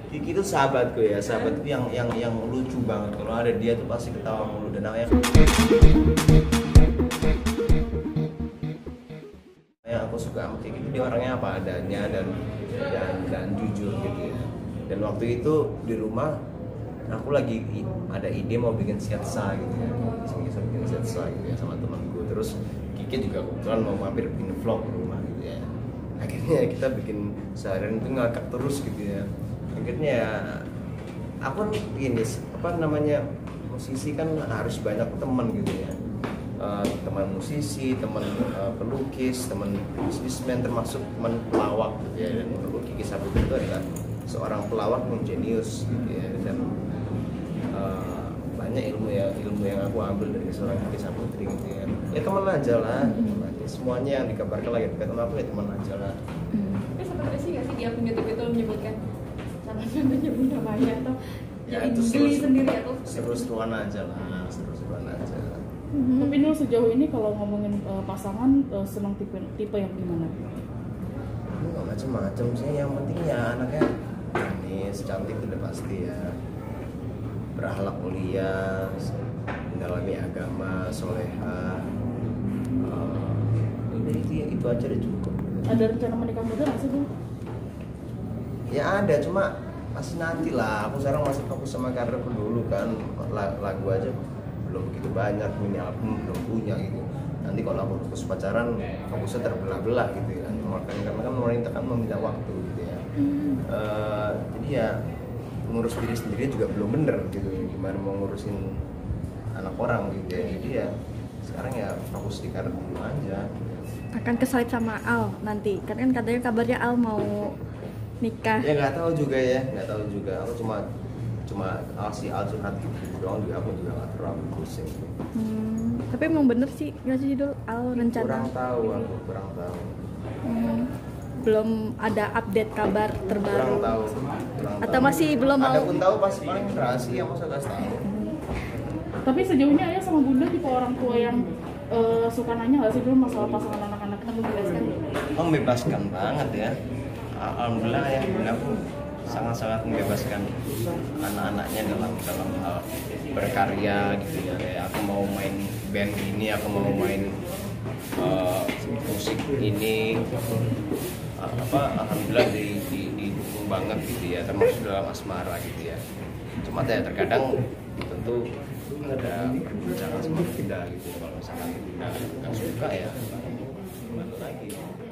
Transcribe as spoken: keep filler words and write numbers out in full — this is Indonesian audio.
Kiki itu sahabatku ya, sahabatku yang yang yang lucu banget. Kalau ada dia tuh pasti ketawa mulu dan namanya yang aku suka sama Kiki itu dia orangnya apa adanya dan dan dan jujur gitu ya. Dan waktu itu di rumah aku lagi ada ide mau bikin sketsa gitu ya, bisa bikin sketsa gitu ya sama temanku. Terus Kiki juga kebetulan mau mampir bikin vlog di rumah gitu ya. Akhirnya kita bikin seharian itu ngakak terus gitu ya. Akhirnya ya aku kan gini, apa namanya, musisi kan harus banyak teman gitu ya. Uh, teman musisi, teman uh, pelukis, teman bisnismen, termasuk teman pelawak gitu ya. Dan menurut Kiki Saputri itu adalah seorang pelawak yang jenius gitu ya. Dan uh, banyak ilmu ya ilmu yang aku ambil dari seorang Kiki Saputri gitu ya. Ya teman aja lah, semuanya yang dikabarkan lagi dekat sama aku ya teman aja lah. Tapi sempat sih nggak sih di akun YouTube itu menyebutkan namanya Bunda Maya atau Ya, jadi itu geli seru- sendiri atau seru-seruan aja lah, seru-seruan aja. Hmm. Tapi Nul sejauh ini kalau ngomongin uh, pasangan uh, senang tipe tipe yang gimana? Ini nggak macem-macem sih, yang penting ya anaknya manis, cantik udah pasti ya, berakhlak mulia, mendalami agama, soleha, uh, udah itu ya, itu aja udah cukup. Ada rencana menikah muda nggak sih, Bung? Ya ada, cuma masih nanti lah. Aku sekarang masih fokus sama karirku dulu kan. Lagu aja belum begitu banyak, mini album belum punya gitu. Nanti kalau aku fokus pacaran, fokusnya terbelah-belah gitu ya. Makanya karena kan pemerintah kan meminta waktu gitu ya. Hmm. Uh, jadi ya ngurus diri sendiri juga belum bener gitu. Gimana mau ngurusin anak orang gitu ya. Jadi ya sekarang ya fokus di karir dulu aja. Akan kesalip sama Al nanti, kan kan katanya kabarnya Al mau nikah. Ya nggak tahu juga ya, nggak tahu juga. Aku cuma cuma Al si Al curhat gitu doang, juga aku juga nggak terlalu pusing. Hmm, tapi emang bener sih nggak sih Dul, Al rencana? Kurang tahu aku, kurang tahu. Hmm, belum ada update kabar terbaru. Kurang tahu. Kurang Atau tahu. masih belum mau? Ada pun tahu pasti paling rahasia, masa nggak tahu. Tapi sejauh ini ayah sama bunda tipe orang tua yang uh, suka nanya nggak sih dulu masalah pasangan anak-anak kita menjelaskan? Membebaskan banget ya. Alhamdulillah ya, bunda aku sangat-sangat membebaskan anak-anaknya dalam dalam hal berkarya gitu ya. Kayak aku mau main band ini, aku mau main uh, musik ini, apa alhamdulillah di, di, didukung banget gitu ya, termasuk dalam asmara gitu ya. Cuma ya terkadang tentu ada perbincangan sama bunda gitu, kalau misalkan bunda nggak suka ya gimana lagi.